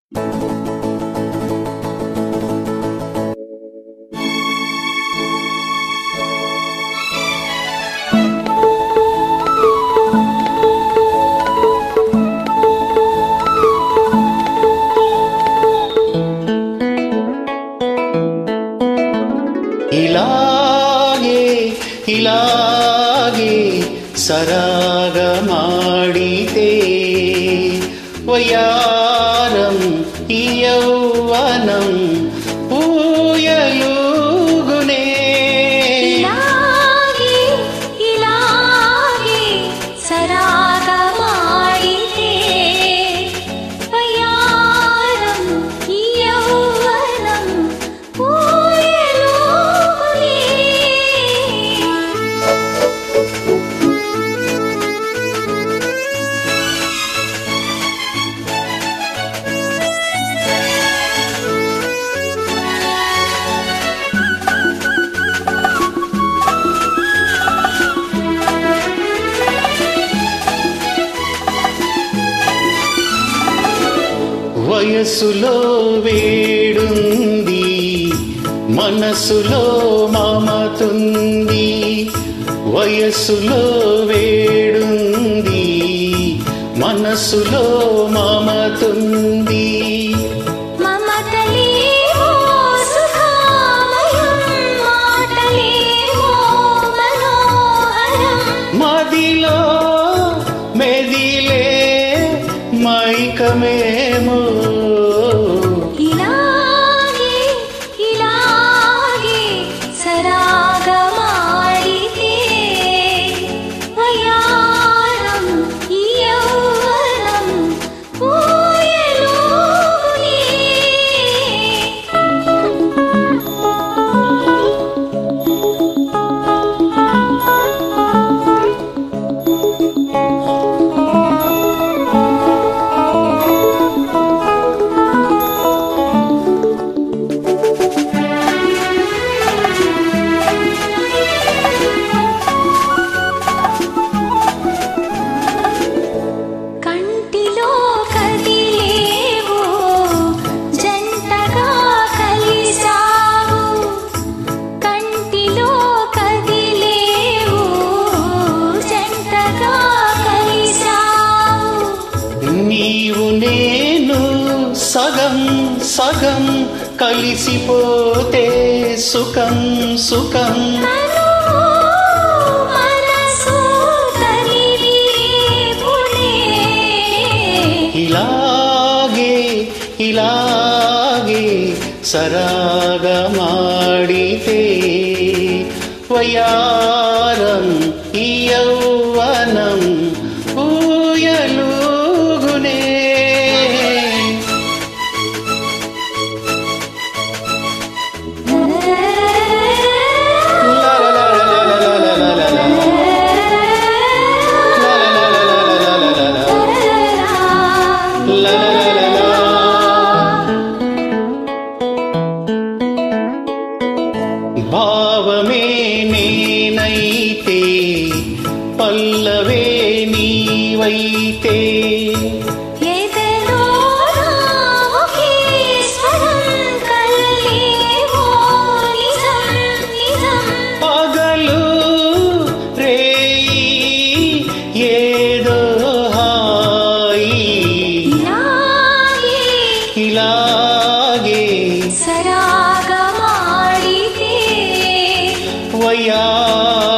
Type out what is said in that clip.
ಇಲಾಗೆ ಸರಾಗ ಮಾಡಿತೆ ವಯಾರಂ ಈ ಯೌವನಂ ಊಯಲೂಗುನೇ ಇಲಾಗೆ ಸರಾಗ ಮಾಡಿತೆ ವಯಾರಂ ಈ ಯೌವನಂ వయసులో వేడుంది మనసులో మమతుంది వయసులో వేడుంది మనసులో మమతుంది మమతలేమో సుఖామయం మాటలేమో మనోహరం మదిలో మెదిలే మైకమేమో ಇಲಾಗೆ ಸರಾಗ ಮಾಡಿತೆ ವಯಾರಂ ಈ ಯೌವನಂ ಊಯಲೂಗುನೇ కంటిలో కదిలేవో జంటగా కలిసావు కంటిలో కదిలేవో జంటగా కలిసావు నీవు నేను సగం సగం కలిసిపోతే సుఖం సుఖం మనసు కరిగిపోనే ಇಲಾಗೆ ಸರಾಗ ಮಾಡಿತೆ ವಯಾರಂ ಈ ಯೌವನಂ ಊಯಲೂಗುನೇ భావమే నేనైతే పల్లవే నీవైతే ఎదలో ఒకే స్వరం కల్లేవో నిజం నిజం పగలు రేయి ఏదో హాయి ఇలాగే సరాగ ಮಾಡಿತೆ వయా